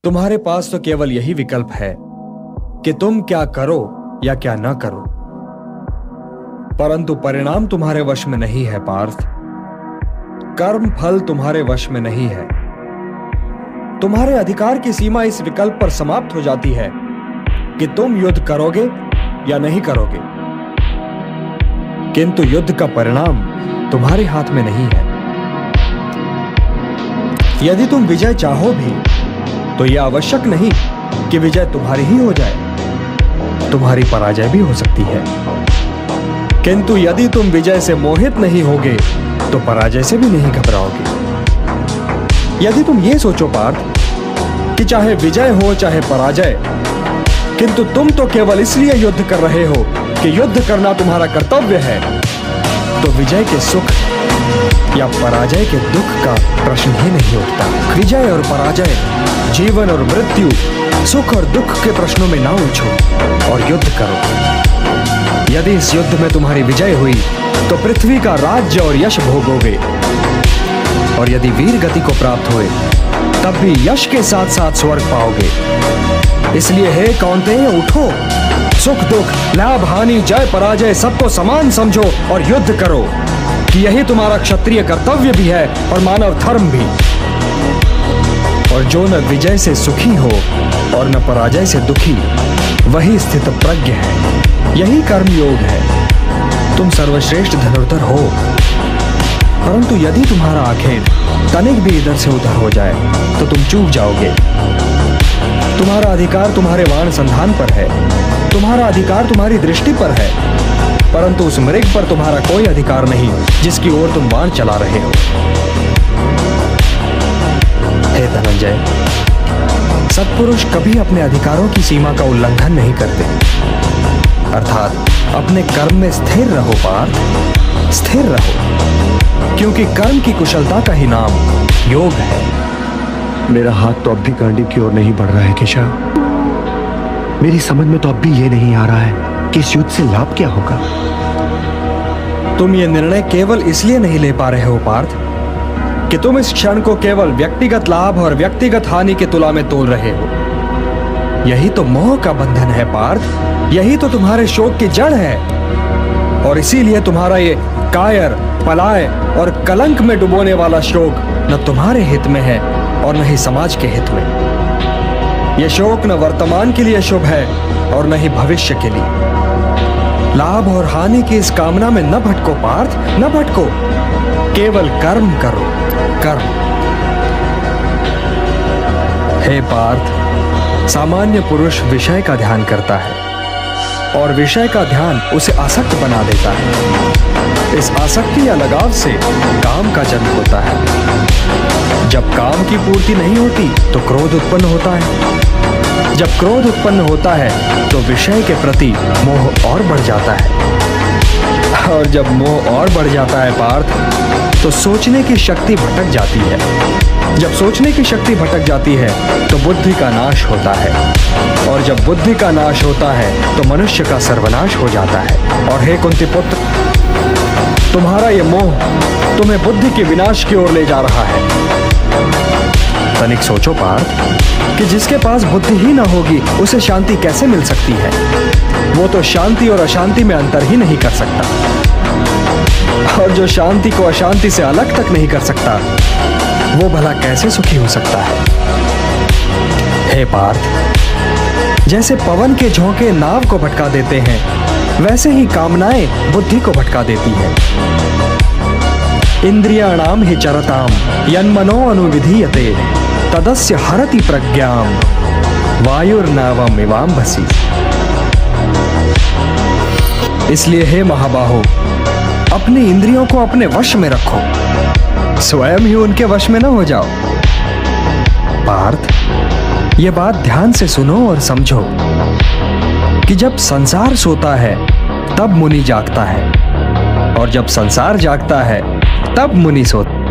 तुम्हारे पास तो केवल यही विकल्प है कि तुम क्या करो या क्या ना करो, परंतु परिणाम तुम्हारे वश में नहीं है पार्थ। कर्म फल तुम्हारे वश में नहीं है। तुम्हारे अधिकार की सीमा इस विकल्प पर समाप्त हो जाती है कि तुम युद्ध करोगे या नहीं करोगे, किंतु युद्ध का परिणाम तुम्हारे हाथ में नहीं है। यदि तुम विजय चाहो भी तो यह आवश्यक नहीं कि विजय तुम्हारी ही हो जाए, तुम्हारी पराजय भी हो सकती है। किंतु यदि तुम विजय से मोहित नहीं होगे तो पराजय से भी नहीं घबराओगे। यदि तुम ये सोचो पार्थ कि चाहे विजय हो चाहे पराजय, किंतु तुम तो केवल इसलिए युद्ध कर रहे हो कि युद्ध करना तुम्हारा कर्तव्य है, तो विजय के सुख या पराजय के दुख का प्रश्न ही नहीं उठता। विजय और पराजय, जीवन और मृत्यु, सुख और दुख के प्रश्नों में ना उलझो और युद्ध करो। यदि इस युद्ध में तुम्हारी विजय हुई तो पृथ्वी का राज्य और यश भोगोगे, और यदि वीर गति को प्राप्त हुए तब भी यश के साथ साथ स्वर्ग पाओगे। इसलिए हे कौन्तेय, उठो, सुख दुख, लाभ हानि, जय पराजय सबको समान समझो और युद्ध करो, कि यही तुम्हारा क्षत्रिय कर्तव्य भी है और मानव धर्म भी। और जो न विजय से सुखी हो और न पराजय से दुखी, वही स्थित प्रज्ञ है, यही कर्म योग है। तुम सर्वश्रेष्ठ धनुर्धर हो, परंतु यदि तुम्हारा आखेट तनिक भी इधर से उधर हो जाए तो तुम चूक जाओगे। तुम्हारा अधिकार तुम्हारे वाण संधान पर है, तुम्हारा अधिकार तुम्हारी दृष्टि पर है, परंतु उस मृग पर तुम्हारा कोई अधिकार नहीं जिसकी ओर तुम बाण चला रहे हो। हे धनंजय, सत्पुरुष कभी अपने अधिकारों की सीमा का उल्लंघन नहीं करते। अर्थात अपने कर्म में स्थिर रहो पार्थ, स्थिर रहो, क्योंकि कर्म की कुशलता का ही नाम योग है। मेरा हाथ तो अब भी गांडीव की ओर नहीं बढ़ रहा है केशव। मेरी समझ में तो अब भी ये नहीं आ रहा है कि इस युद्ध से लाभ क्या होगा। तुम ये निर्णय केवल इसलिए नहीं ले पा रहे हो पार्थ कि तुम इस क्षण को केवल व्यक्तिगत लाभ और व्यक्तिगत हानि के तुला में तोल रहे हो। यही तो मोह का बंधन है पार्थ, यही तो तुम्हारे शोक की जड़ है, और इसीलिए तुम्हारा ये कायर, पलाय और कलंक में डुबोने वाला शोक न तुम्हारे हित में है और न ही समाज के हित में। यह शोक न वर्तमान के लिए शुभ है और न ही भविष्य के लिए। लाभ और हानि की इस कामना में न भटको पार्थ, न भटको, केवल कर्म करो, कर्म। हे पार्थ, सामान्य पुरुष विषय का ध्यान करता है और विषय का ध्यान उसे आसक्त बना देता है। इस आसक्ति या लगाव से काम का जन्म होता है। जब काम की पूर्ति नहीं होती तो क्रोध उत्पन्न होता है। जब क्रोध उत्पन्न होता है तो विषय के प्रति मोह और बढ़ जाता है, और जब मोह और बढ़ जाता है पार्थ, तो सोचने की शक्ति भटक जाती है। जब सोचने की शक्ति भटक जाती है तो बुद्धि का नाश होता है, और जब बुद्धि का नाश होता है तो मनुष्य का सर्वनाश हो जाता है। और हे कुंती पुत्र, तुम्हारा ये मोह तुम्हें बुद्धि के विनाश की ओर ले जा रहा है। तनिक सोचो पार्थ कि जिसके पास बुद्धि ही ना होगी उसे शांति कैसे मिल सकती है। वो तो शांति और अशांति में अंतर ही नहीं कर सकता, और जो शांति को अशांति से अलग तक नहीं कर सकता, वो भला कैसे सुखी हो सकता है। हे पार्थ, जैसे पवन के झोंके नाव को भटका देते हैं, वैसे ही कामनाएं बुद्धि को भटका देती हैं। इंद्रियाणाम हि चरताम यन्मनो अनुविधीयते तदस्य हरति प्रज्ञाम वायुर्नावम इवाम्भसि। इसलिए हे महाबाहो, अपनी इंद्रियों को अपने वश में रखो, स्वयं ही उनके वश में न हो जाओ। पार्थ, ये बात ध्यान से सुनो और समझो कि जब संसार सोता है तब मुनि जागता है, और जब संसार जागता है तब मुनि सोता है।